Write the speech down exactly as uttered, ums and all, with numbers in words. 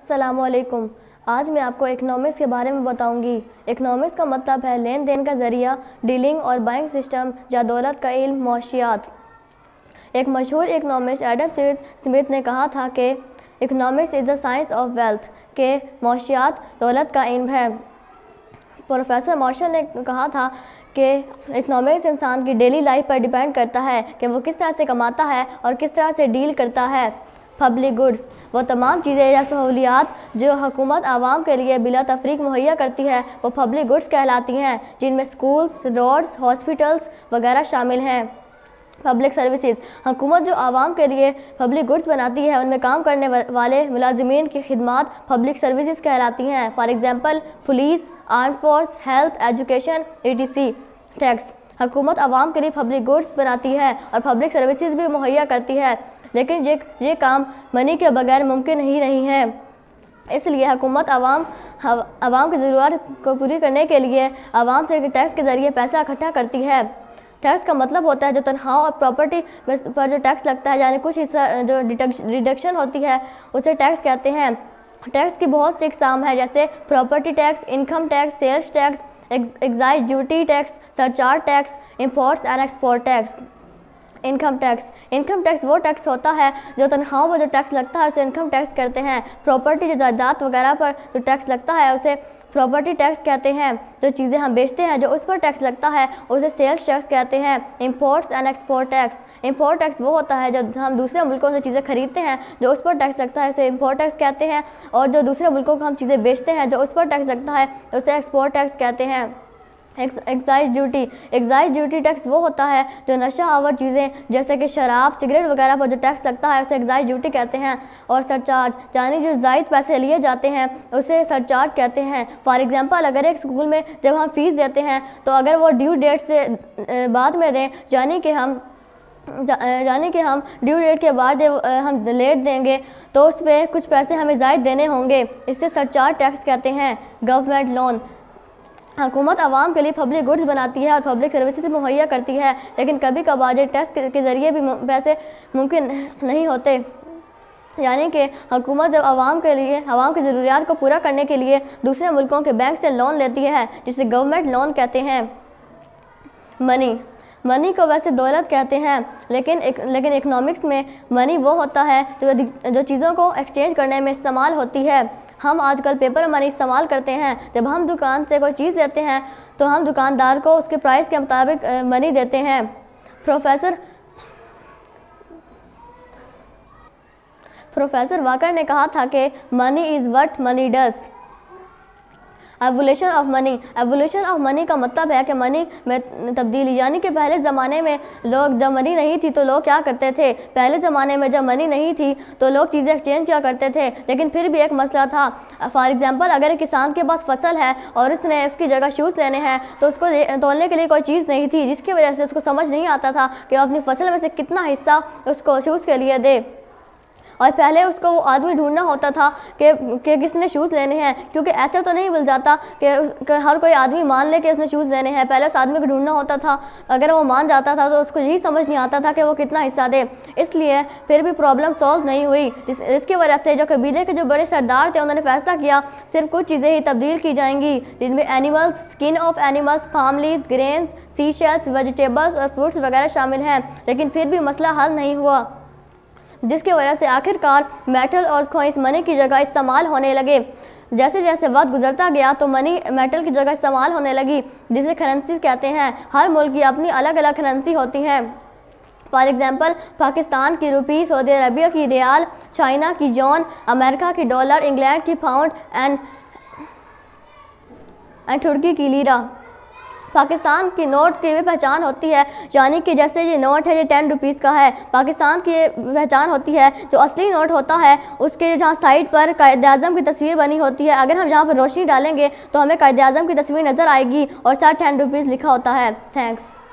अस्सलामुअलैकुम। आज मैं आपको इकनॉमिक्स के बारे में बताऊंगी। इकनॉमिक्स का मतलब है लेन देन का ज़रिया, डीलिंग और बाइंग सिस्टम या दौलत का इल्म, मौशियात। एक मशहूर इकनॉमिस्ट एडम स्मिथ ने कहा था कि economics is the science of wealth, के मौशियात दौलत का इल्म है। प्रोफेसर मार्शल ने कहा था कि इकनॉमिक्स इंसान की डेली लाइफ पर डिपेंड करता है कि वो किस तरह से कमाता है और किस तरह से डील करता है। पब्लिक गुड्स वो तमाम चीज़ें या सहूलियात जो हुकूमत आवाम के लिए बिला तफरीक मुहैया करती है वो पब्लिक गुड्स कहलाती हैं, जिनमें स्कूल्स, रोड्स, हॉस्पिटल्स वगैरह शामिल हैं। पब्लिक सर्विसेज हुकूमत जो आवाम के लिए पब्लिक गुड्स बनाती है उनमें काम करने वाले मुलाजिमीन की खिदमात पब्लिक सर्विसेज कहलाती हैं। For example police, arm force, health, education, E T C. Tax हुकूमत आवाम के लिए पब्लिक गुड्स बनाती है और पब्लिक सर्विसेज भी मुहैया करती है, लेकिन ये ये काम मनी के बगैर मुमकिन ही नहीं है। इसलिए हुकूमत आवाम आवाम की ज़रूरत को पूरी करने के लिए आवाम से टैक्स के ज़रिए पैसा इकट्ठा करती है। टैक्स का मतलब होता है जो तनख्वाह और प्रॉपर्टी पर जो टैक्स लगता है, यानी कुछ हिस्सा जो डिडक्शन होती है उसे टैक्स कहते हैं। टैक्स की बहुत सी इकसाम है, जैसे property tax, income tax, sales tax, excise duty tax, surcharge tax, imports and export tax. Income tax income tax वो टैक्स होता है जो तनख्वाहों पर जो टैक्स लगता है उसे इनकम टैक्स कहते हैं। प्रॉपर्टी जो जायदाद वगैरह पर जो टैक्स लगता है उसे प्रॉपर्टी टैक्स कहते हैं। जो चीज़ें हम बेचते हैं जो उस पर टैक्स लगता है उसे सेल्स टैक्स कहते हैं। Imports and export tax import tax वो होता है जब हम दूसरे मुल्कों से चीज़ें खरीदते हैं जो उस पर टैक्स लगता है उसे इंपोर्ट टैक्स कहते हैं, और जो दूसरे मुल्कों को हम चीज़ें बेचते हैं जो उस पर टैक्स लगता है उसे एक्सपोर्ट टैक्स कहते हैं। Excise duty excise duty tax वो होता है जो नशा आवर चीज़ें जैसे कि शराब, सिगरेट वगैरह पर जो टैक्स लगता है उसे एक्साइज ड्यूटी कहते हैं। और सरचार्ज यानी जो ज़ायद पैसे लिए जाते हैं उसे सरचार्ज कहते हैं। फॉर एग्जांपल अगर एक स्कूल में जब हम फ़ीस देते हैं तो अगर वो ड्यू डेट से बाद में दें, यानी कि हम यानी कि हम ड्यू डेट के बाद हम लेट देंगे तो उस पर कुछ पैसे हमें ज़ायद देने होंगे, इससे सरचार्ज टैक्स कहते हैं। गवर्नमेंट लोन हुकूमत आवाम के लिए पब्लिक गुड्स बनाती है और पब्लिक सर्विसेज मुहैया करती है, लेकिन कभी कभार टैक्स के ज़रिए भी पैसे मुमकिन नहीं होते। यानी कि हुकूमत जब आवाम के लिए आवाम की ज़रूरियात को पूरा करने के लिए दूसरे मुल्कों के बैंक से लोन लेती है, जिसे गवर्नमेंट लोन कहते हैं। मनी मनी को वैसे दौलत कहते हैं, लेकिन एक, लेकिन इकनॉमिक्स में मनी वो होता है जो जो चीज़ों को एक्सचेंज करने में इस्तेमाल होती है। हम आजकल पेपर मनी इस्तेमाल करते हैं। जब हम दुकान से कोई चीज़ लेते हैं तो हम दुकानदार को उसके प्राइस के मुताबिक मनी देते हैं। प्रोफेसर प्रोफेसर वाकर ने कहा था कि money is what money does. Evolution of money evolution of money का मतलब है कि मनी में तब्दीली, यानी कि पहले ज़माने में लोग जब मनी नहीं थी तो लोग क्या करते थे। पहले ज़माने में जब मनी नहीं थी तो लोग चीज़ें एक्सचेंज किया करते थे, लेकिन फिर भी एक मसला था। फॉर एग्जांपल अगर एक किसान के पास फसल है और उसने उसकी जगह शूज़ लेने हैं तो उसको तोलने के लिए कोई चीज़ नहीं थी, जिसकी वजह से उसको समझ नहीं आता था कि वो अपनी फसल में से कितना हिस्सा उसको शूज़ के लिए दे। और पहले उसको वो आदमी ढूंढना होता था कि, कि किसने शूज़ लेने हैं, क्योंकि ऐसे तो नहीं मिल जाता कि, उस, कि हर कोई आदमी मान ले कि उसने शूज़ लेने हैं। पहले उस आदमी को ढूंढना होता था, अगर वो मान जाता था तो उसको यही समझ नहीं आता था कि वो कितना हिस्सा दे। इसलिए फिर भी प्रॉब्लम सॉल्व नहीं हुई, जिस इसकी वजह से जो कबीले के जो बड़े सरदार थे उन्होंने फैसला किया सिर्फ कुछ चीज़ें ही तब्दील की जाएंगी, जिनमें animals, skin of animals, palm leaves, grains, sea shells, vegetables और फ्रूट्स वगैरह शामिल हैं। लेकिन फिर भी मसला हल नहीं हुआ, जिसकी वजह से आखिरकार मेटल और कॉइन्स मनी की जगह इस्तेमाल होने लगे। जैसे जैसे वक्त गुजरता गया तो मनी मेटल की जगह इस्तेमाल होने लगी, जिसे करेंसी कहते हैं। हर मुल्क की अपनी अलग अलग करेंसी होती हैं। फॉर एग्जांपल पाकिस्तान की रुपी, सऊदी अरबिया की रियाल, चाइना की जॉन, अमेरिका की डॉलर, इंग्लैंड की पाउंड एंड एंड तुर्की की लीरा। पाकिस्तान की नोट की भी पहचान होती है, यानी कि जैसे ये नोट है ये टेन रुपीज़ का है। पाकिस्तान की पहचान होती है जो असली नोट होता है उसके जहाँ साइड पर कायद आज़म की तस्वीर बनी होती है। अगर हम जहाँ पर रोशनी डालेंगे तो हमें कायद आज़म की तस्वीर नज़र आएगी और साथ टेन रुपीज़ लिखा होता है। थैंक्स।